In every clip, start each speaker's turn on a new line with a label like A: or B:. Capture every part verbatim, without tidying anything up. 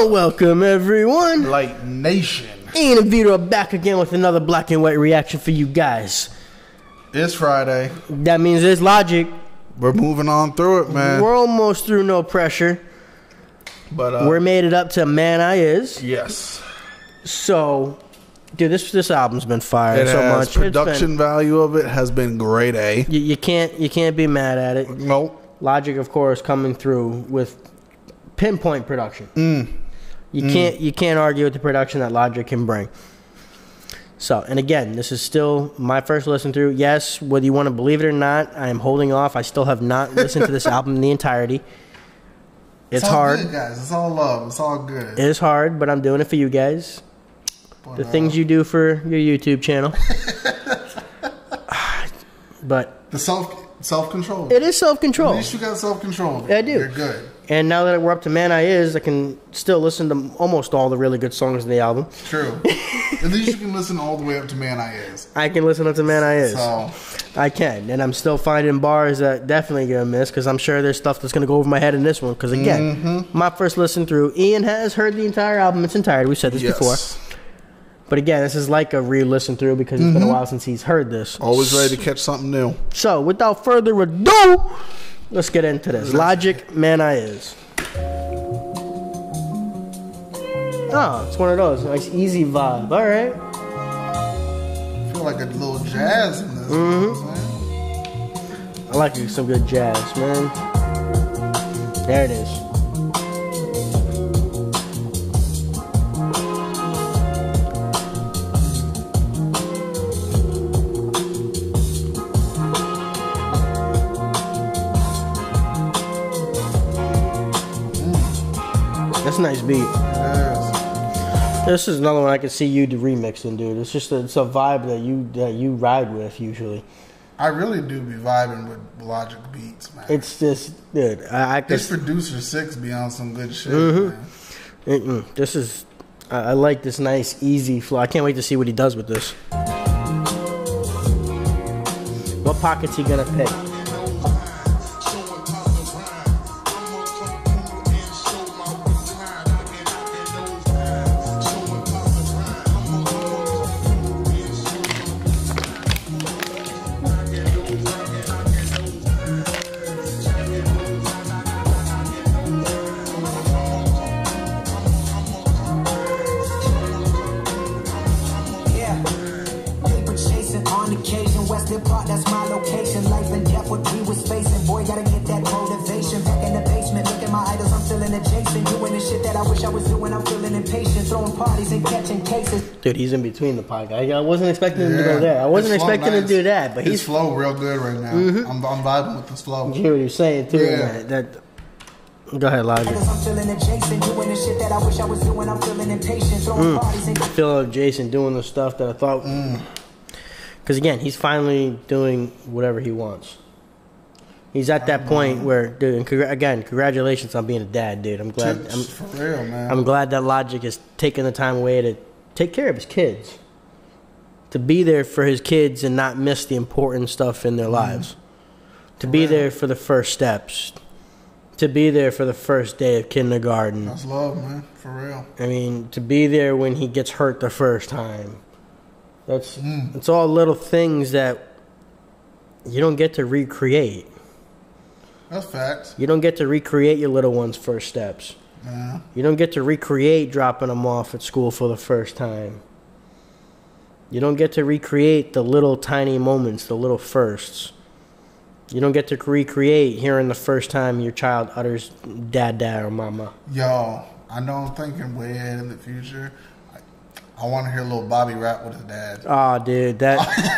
A: Welcome everyone.
B: Blite Nation.
A: Ian and Vito are back again with another black and white reaction for you guys.
B: It's Friday.
A: That means it's Logic.
B: We're moving on through it, man.
A: We're almost through No Pressure.
B: But uh,
A: We're made it up to Man I Is.
B: Yes.
A: So, dude, this this album's been fired
B: It
A: so
B: has
A: much.
B: production
A: been,
B: value of it has been grade A.
A: you, you can't you can't be mad at it.
B: Nope.
A: Logic, of course, coming through with pinpoint production.
B: Mm.
A: You
B: Mm.
A: can't you can't argue with the production that Logic can bring. So, and again, this is still my first listen through. Yes, whether you want to believe it or not, I am holding off. I still have not listened to this album in the entirety. It's,
B: It's all
A: hard.
B: good, guys. It's all love. It's all good.
A: It is hard, but I'm doing it for you guys.
B: But,
A: The
B: uh,
A: things you do for your YouTube channel. But
B: the self self control.
A: it is self-control.
B: At least you got self control.
A: I do.
B: You're good.
A: And now that we're up to Man I Is, I can still listen to almost all the really good songs in the album.
B: True. At least you can listen all the way up to Man I Is.
A: I can listen up to Man I Is.
B: So
A: I can. And I'm still finding bars that definitely gonna miss, because I'm sure there's stuff that's gonna go over my head in this one. Because again,
B: mm-hmm.
A: my first listen through, Ian has heard the entire album in its entirety. We've said this
B: yes.
A: before. But again, this is like a re-listen through because it's
B: mm-hmm.
A: been a while since he's heard this.
B: Always ready to catch something new.
A: So, without further ado, let's get into this. Logic, Man I Is. Oh, it's one of those. Nice, easy vibe. All right.
B: I feel like a little jazz in this.
A: Mm-hmm.
B: Man.
A: I like some good jazz, man. There it is. That's a nice beat.
B: Yes.
A: This is another one I can see you remixing, dude. It's just a, it's a vibe that you that you ride with usually.
B: I really do be vibing with Logic beats, man.
A: It's just, dude. I, I
B: This
A: could,
B: producer six be on some good shit,
A: mm-hmm.
B: man.
A: Mm-mm. This is. I, I like this nice, easy flow. I can't wait to see what he does with this. What pockets he gonna pick?
C: That's my location. Life and death, what we was facing. Boy, gotta get that motivation. Back in the basement, look at my idols, I'm feeling adjacent. Doing the shit that I wish I was doing, I'm feeling impatient. Throwing parties and catching cases. Dude,
A: he's in between the podcast. I wasn't expecting him yeah. to go there. I wasn't expecting nice. him to do that, but
B: his
A: he's
B: flow real good right now. Mm-hmm. I'm, I'm vibing with this flow.
A: You hear what you're saying too?
B: Yeah.
A: That, that Go ahead, Logic.
C: I'm feeling adjacent, doing the shit that I wish I was doing. I'm feeling impatient. Throwing
A: mm.
C: parties and
A: feeling Jason doing the stuff that I thought.
B: Mm.
A: Because again, he's finally doing whatever he wants. He's at that point where, dude, and congr again, congratulations on being a dad, dude. I'm glad. I'm,
B: for real, man.
A: I'm glad that Logic is taking the time away to take care of his kids, to be there for his kids and not miss the important stuff in their mm. lives, to
B: for
A: be
B: real.
A: there for the first steps, to be there for the first day of kindergarten.
B: That's love, man. For real.
A: I mean, to be there when he gets hurt the first time. That's
B: mm.
A: it's all little things that you don't get to recreate.
B: That's facts.
A: You don't get to recreate your little one's first steps.
B: Yeah.
A: You don't get to recreate dropping them off at school for the first time. You don't get to recreate the little tiny moments, the little firsts. You don't get to recreate hearing the first time your child utters dad, dad, or mama.
B: Yo, I know I'm thinking way ahead in the future. I want to hear little Bobby rap with his dad.
A: Oh, dude, that...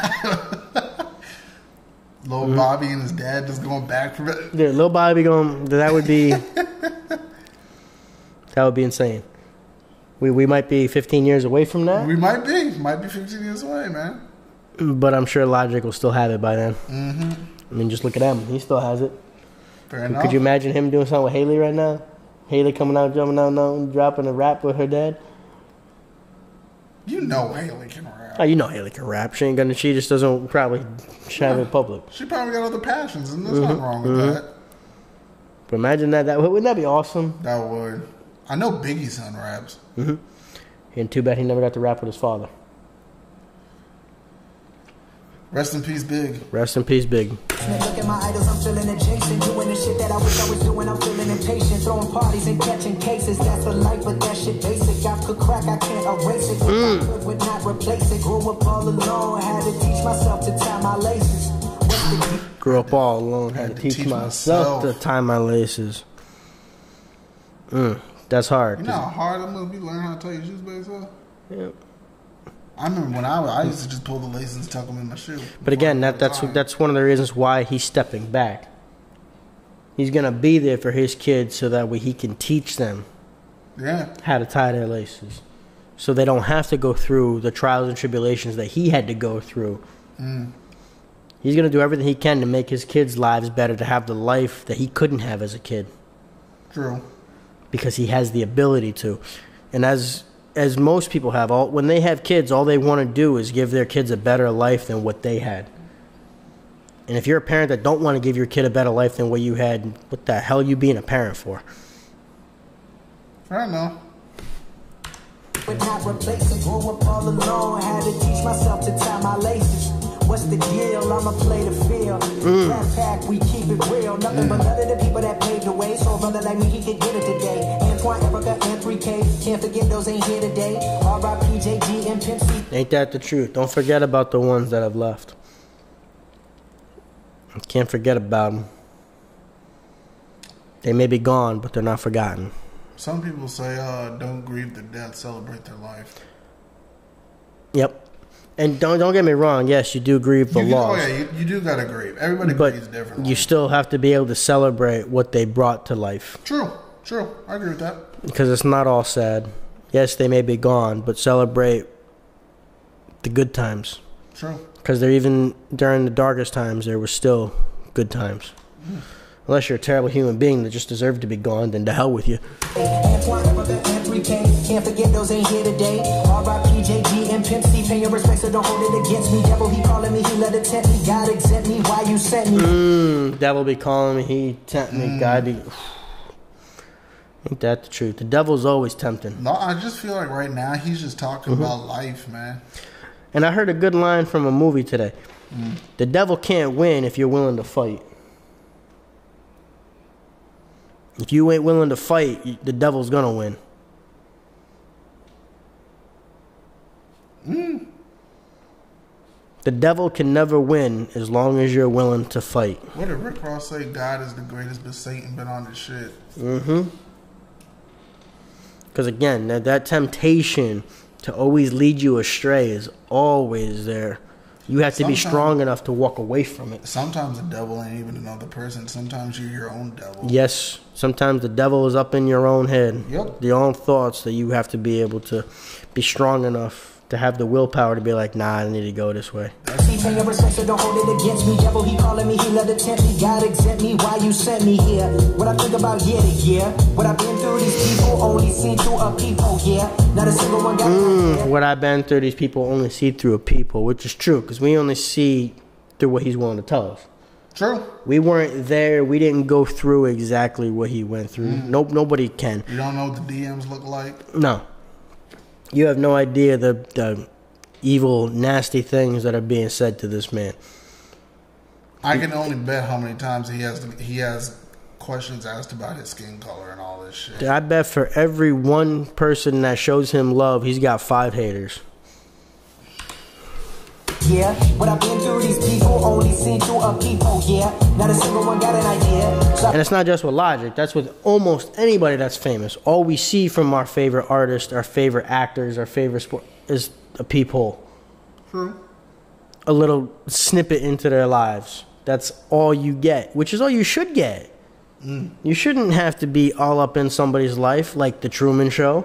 B: little mm-hmm. Bobby and his dad just going back from it.
A: Dude, little Bobby going... That would be... that would be insane. We we might be fifteen years away from that.
B: We might be. Might be fifteen years away, man.
A: But I'm sure Logic will still have it by then.
B: Mm-hmm.
A: I mean, just look at him. He still has it.
B: Fair enough.
A: Could you imagine him doing something with Haley right now? Haley coming out, jumping out, and dropping a rap with her dad?
B: You know Haley can rap.
A: Oh, you know Haley can rap. She ain't gonna. She just doesn't probably shine yeah. in public.
B: She probably got other passions, and there's
A: mm-hmm.
B: nothing wrong with
A: mm-hmm.
B: that.
A: But imagine that. That wouldn't that be awesome?
B: That would. I know Biggie's son raps.
A: Mm-hmm. And too bad he never got to rap with his father.
B: Rest in peace, Big.
A: Rest in peace, Big.
C: Look at my idols, I'm feeling adjacent. Doing the shit that I wish I was doing, I'm feeling impatient. Throwing parties and catching cases, that's the life, but that shit basic. I could crack, I can't erase it. Mm. I could, would not replace it. Grew up all alone, had to teach myself to tie my laces.
A: Grew up all alone, had, had to, to teach, teach myself, myself to tie my laces. Mm, that's hard.
B: You know how hard it must be learning how to tie your shoes by yourself?
A: Yep.
B: I remember when I was, I used to just pull the laces and tuck them in my shoe.
A: But again, that that's time. that's one of the reasons why he's stepping back. He's gonna be there for his kids so that way he can teach them
B: yeah.
A: how to tie their laces, so they don't have to go through the trials and tribulations that he had to go through.
B: Mm.
A: He's gonna do everything he can to make his kids' lives better, to have the life that he couldn't have as a kid.
B: True.
A: Because he has the ability to, and as as most people have, all when they have kids, all they want to do is give their kids a better life than what they had. And if you're a parent that don't want to give your kid a better life than what you had, what the hell are you being a parent for?
B: I don't know.
C: But not replace it. Grew up all alone, had to teach myself to tie my laces. What's the deal? I'ma play the field. Mm. Rap pack, we keep it real. Nothing mm. but none of the people that paved the way. So a brother like me, he could get it today. Antoine, Erica, and three K. Can't forget those ain't here today. R I P J G and Pimp C.
A: Ain't that the truth? Don't forget about the ones that have left. Can't forget about them. They may be gone, but they're not forgotten.
B: Some people say, uh, don't grieve their death, celebrate their life.
A: Yep. And don't don't get me wrong. Yes, you do grieve the
B: you,
A: loss.
B: Oh yeah, you, you do gotta grieve. Everybody
A: but
B: grieves differently.
A: You still have to be able to celebrate what they brought to life.
B: True, true. I agree with that.
A: Because it's not all sad. Yes, they may be gone, but celebrate the good times.
B: True.
A: Because they're even during the darkest times, there were still good times. Mm. Unless you're a terrible human being that just deserved to be gone, then to hell with you.
C: Can't forget those ain't here today. R I P J G and Pimp C. Pay your respects, so don't hold it against me. Devil, he calling me, he let it tempt me. God exempt me, why you sent me?
A: Mm, devil be calling me, he tempt me.
B: Mm.
A: God be... Ain't that the truth? The devil's always tempting.
B: No, I just feel like right now he's just talking mm-hmm. about life, man.
A: And I heard a good line from a movie today. Mm. The devil can't win if you're willing to fight. If you ain't willing to fight, the devil's gonna win.
B: Mm.
A: The devil can never win as long as you're willing to fight.
B: What did Rick Ross say? God is the greatest, but Satan been on his shit.
A: Mm-hmm. Because again, that, that temptation to always lead you astray is always there. You have to sometimes, be strong enough to walk away from it.
B: Sometimes the devil ain't even another person. Sometimes you're your own devil.
A: Yes. Sometimes the devil is up in your own head.
B: Yep.
A: Your own thoughts that you have to be able to be strong enough to have the willpower to be like, nah, I need to go this way.
C: Pay your respect, so don't hold it against me. Devil, he calling me, he let it tempt me. God exempt me, why you sent me here? What I think about year to year. What I've been through, these people only see through a people, yeah. Not a single one got
A: mm, what I've been through, these people only see through a people, which is true, because we only see through what he's willing to tell us.
B: True.
A: We weren't there. We didn't go through exactly what he went through. Mm. Nope, nobody can.
B: You don't know what the D Ms look like?
A: No. You have no idea the, the evil, nasty things that are being said to this man.
B: I can only bet how many times he has he has questions asked about his skin color and all this shit.
A: I bet for every one person that shows him love, he's got five haters.
C: Yeah, what I've been through, these people only see through a people, yeah. Not a single one got an idea. So and
A: it's not just with Logic, that's with almost anybody that's famous. All we see from our favorite artists, our favorite actors, our favorite sport is a peephole.
B: True.
A: A little snippet into their lives. That's all you get, which is all you should get. Mm. You shouldn't have to be all up in somebody's life like the Truman Show.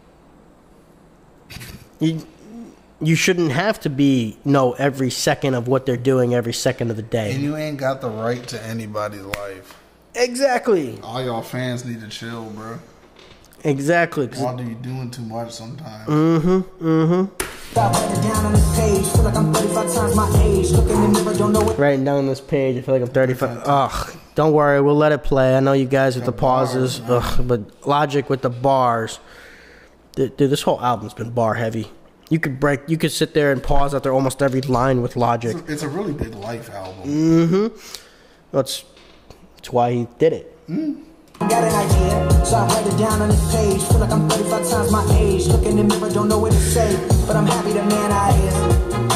A: You... You shouldn't have to be know every second of what they're doing every second of the day.
B: And you ain't got the right to anybody's life.
A: Exactly.
B: All y'all fans need to chill, bro.
A: Exactly.
B: Why do you doing too much sometimes?
A: Mm-hmm. Mm-hmm.
C: Writing down on this page, feel like I'm thirty-five times my age. Look in the mirror, don't know what.
A: Writing down on this page, I feel like I'm thirty-five. Ugh. Don't worry, we'll let it play. I know you guys with the, the pauses, bars, ugh, but Logic with the bars. Dude, this whole album's been bar heavy. You could break, you could sit there and pause after almost every line with Logic.
B: It's a, it's a really big life album.
A: Mm-hmm. That's that's why he did it.
B: Mm.
C: Got an idea, so I write it down on this page. Feel like I'm thirty-five times my age. Look in the mirror, don't know what to say, but I'm happy the man I is.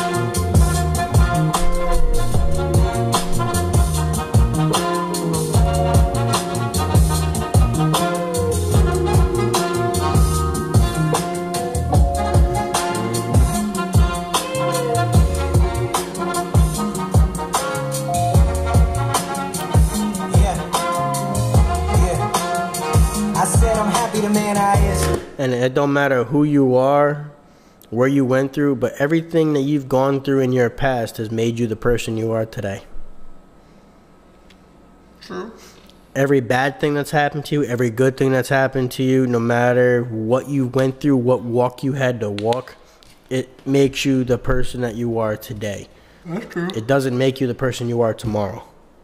A: And it don't matter who you are, where you went through, but everything that you've gone through in your past has made you the person you are today.
B: True.
A: Every bad thing that's happened to you, every good thing that's happened to you, no matter what you went through, what walk you had to walk, it makes you the person that you are today.
B: That's true.
A: It doesn't make you the person you are tomorrow.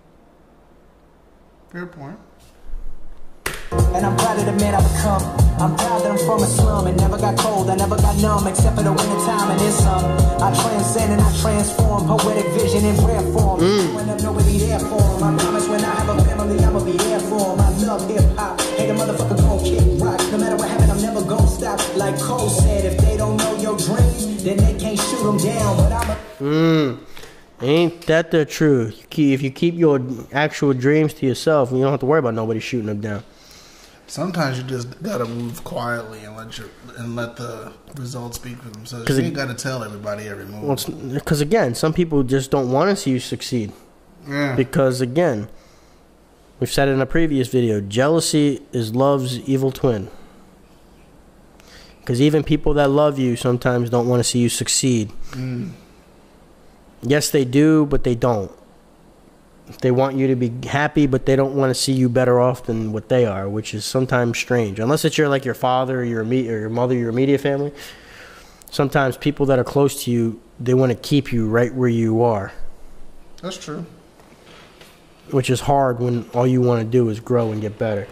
B: Fair point.
C: And I'm proud of the man I become. I'm proud that I'm from a slum and never got cold, I never got numb, except for the winter time and then some. I transcend and I transform, poetic vision in rare form.
A: Mm.
C: When there's nobody there for him, I promise when I have a family, I'ma be there for him. I love hip hop, hey the motherfucker gon' kick rock. No matter what happens, I'm never gon' stop. Like Cole said, if they don't know your dreams, then they can't shoot them down. But I'm a
A: Mm. Ain't that the truth? If you keep your actual dreams to yourself, you don't have to worry about nobody shooting them down.
B: Sometimes you just gotta move quietly and let your and let the results speak for themselves. You ain't gotta tell everybody every move.
A: Well, because again, some people just don't want to see you succeed.
B: Yeah.
A: Because again, we've said it in a previous video, jealousy is love's evil twin. Because even people that love you sometimes don't want to see you succeed.
B: Mm.
A: Yes, they do, but they don't. They want you to be happy, but they don't want to see you better off than what they are, which is sometimes strange. Unless it's your like your father or your or your mother, your immediate family. Sometimes people that are close to you, they want to keep you right where you are.
B: That's true.
A: Which is hard when all you want to do is grow and get better.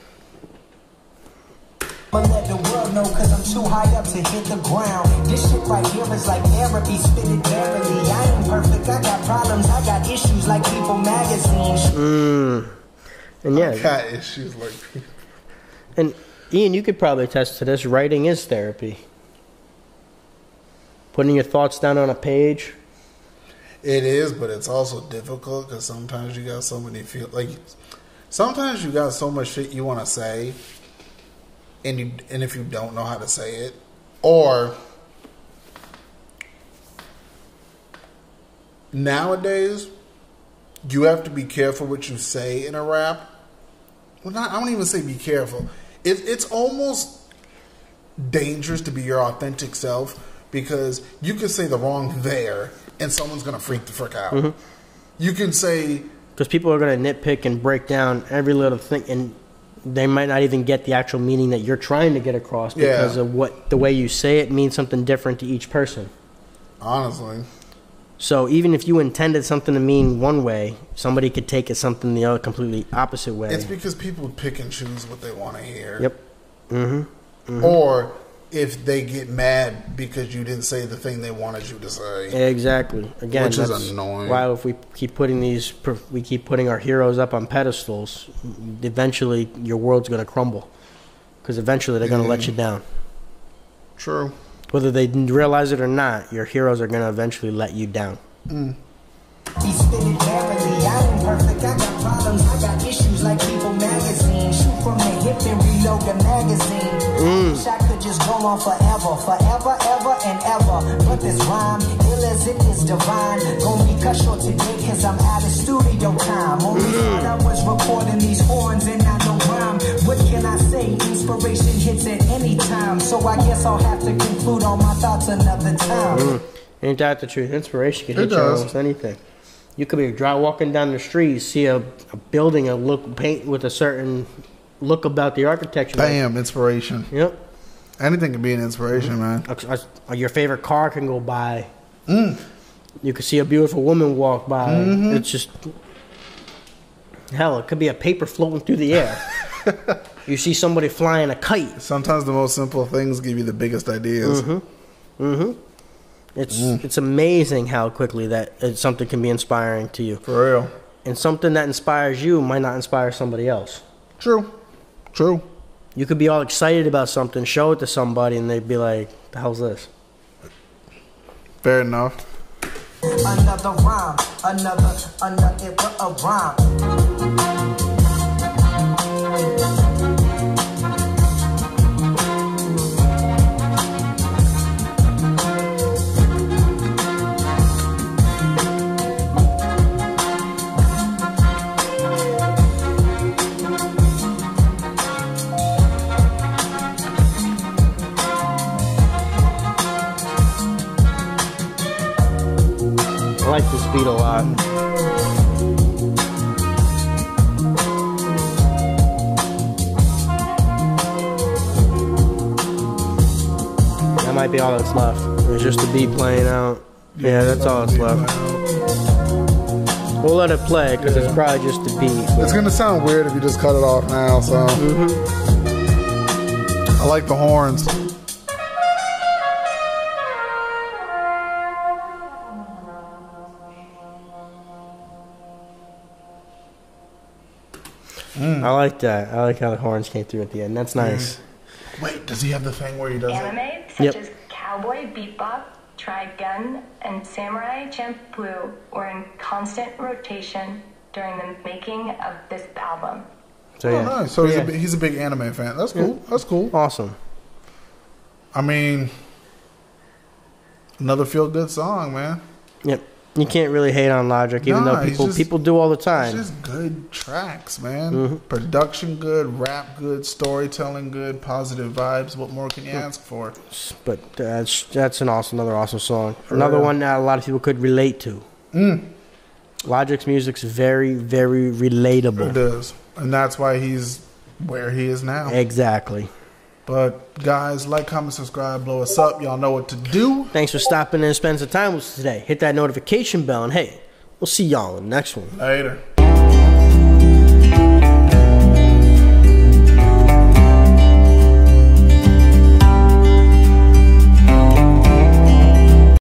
C: I'ma let the world know cause I'm too high up to hit the ground. This shit right here is like therapy, spit it barely. I ain't perfect, I got problems, I got issues like People magazine.
A: Mm. And yeah.
B: I got issues like People.
A: And Ian, you could probably attest to this. Writing is therapy. Putting your thoughts down on a page.
B: It is, but it's also difficult because sometimes you got so many feel like sometimes you got so much shit you want to say. And you, and if you don't know how to say it, or nowadays, you have to be careful what you say in a rap. Well, not I don't even say be careful. It, it's almost dangerous to be your authentic self because you can say the wrong there, and someone's gonna freak the frick out.
A: Mm-hmm.
B: You can say
A: because people are gonna nitpick and break down every little thing and. They might not even get the actual meaning that you're trying to get across because yeah. of what the way you say it means something different to each person.
B: Honestly.
A: So even if you intended something to mean one way, somebody could take it something the other completely opposite way.
B: It's because people pick and choose what they want to hear.
A: Yep. Mm-hmm. Mm-hmm.
B: Or if they get mad because you didn't say the thing they wanted you to say.
A: Exactly. Again,
B: which is
A: that's
B: annoying.
A: Why if we keep putting these, we keep putting our heroes up on pedestals, eventually your world's going to crumble. Because eventually they're going to mm. let you down.
B: True.
A: Whether they realize it or not, your heroes are going to eventually let you down.
B: Mm.
C: He's spinning barely. I ain't perfect. I got problems. I got issues like People magazine. Shoot from the hip and reload the magazine.
A: Mm.
C: Wish I could just go on forever, forever, ever and ever. But this rhyme, ill as it is divine. Gonna be cut short today cause I'm out of studio time. Only mm. I was recording these horns and I don't rhyme. What can I say? Inspiration hits at any time. So I guess I'll have to conclude all my thoughts another time.
A: Mm. Ain't that the truth? Inspiration can hit you almost anything. You could be dry walking down the street, see a, a building, a look paint with a certain look about the architecture.
B: Bam, inspiration.
A: Yep.
B: Anything can be an inspiration, mm-hmm.
A: man. A, a, your favorite car can go by.
B: Mm.
A: You can see a beautiful woman walk by. Mm-hmm. It's just, Hell, it could be a paper floating through the air. You see somebody flying a kite.
B: Sometimes the most simple things give you the biggest ideas.
A: Mm-hmm. Mm-hmm. It's mm. it's amazing how quickly that uh, something can be inspiring to you.
B: For real.
A: And something that inspires you might not inspire somebody else.
B: True. True.
A: You could be all excited about something, show it to somebody, and they'd be like, the hell's this?
B: Fair enough.
C: Another rhyme, another, another, a rhyme.
A: I like this beat a lot. That might be all that's left. There's just the beat playing out. Yeah, that's all that's left. We'll let it play because it's probably just the beat.
B: It's gonna sound weird if you just cut it off now. So
A: mm-hmm.
B: I like the horns.
A: Mm. I like that. I like how the horns came through at the end. That's nice.
B: Mm. Wait, does he have the thing where he does
D: Anime
B: it?
D: such
A: Yep.
D: as Cowboy Bebop, Trigun, and Samurai Champloo were in constant rotation during the making of this album.
A: So,
B: oh,
A: yeah.
B: nice. So
A: yeah.
B: he's, a, he's a big anime fan. That's cool. Yeah. That's cool.
A: Awesome.
B: I mean, another feel-good song, man.
A: Yep. You can't really hate on Logic, even
B: nah,
A: though people
B: just,
A: people do all the time.
B: It's just good tracks, man.
A: Mm-hmm.
B: Production good, rap good, storytelling good, positive vibes. What more can you ask for?
A: But that's that's an awesome, another awesome song.
B: For
A: another
B: real.
A: one that a lot of people could relate to.
B: Mm.
A: Logic's music's very, very relatable.
B: It is, and that's why he's where he is now.
A: Exactly.
B: But guys, like, comment, subscribe, blow us up. Y'all know what to do.
A: Thanks for stopping in and spending some time with us today. Hit that notification bell, and hey, we'll see y'all in the next one.
B: Later.